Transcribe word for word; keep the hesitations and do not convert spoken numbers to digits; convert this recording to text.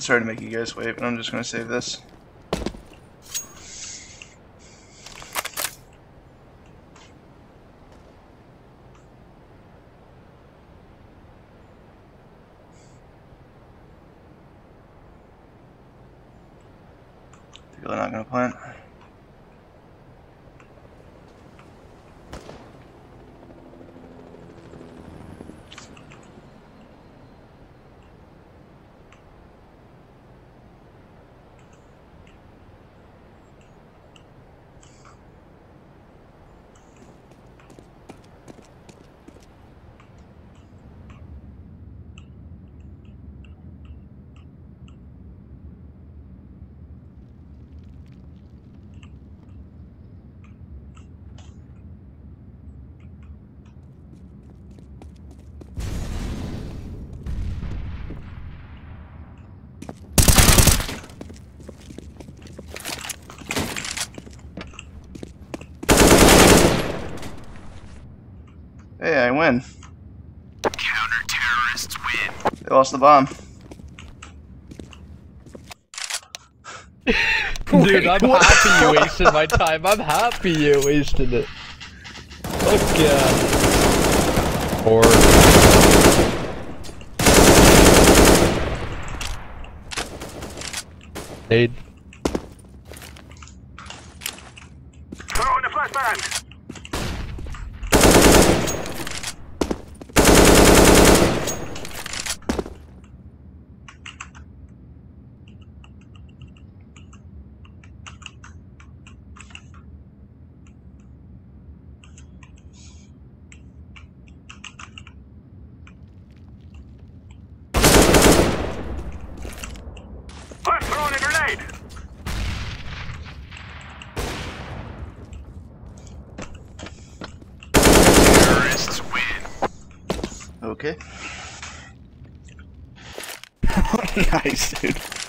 Sorry to make you guys wait, but I'm just gonna save this. Really not gonna plant. Hey, I win. Counter-terrorists win. They lost the bomb. Dude, I'm happy you wasted my time. I'm happy you wasted it. Fuck yeah. Or... Nade. Throw in the flashbang. I'm throwing a grenade. Terrorists win. Okay. Nice, dude.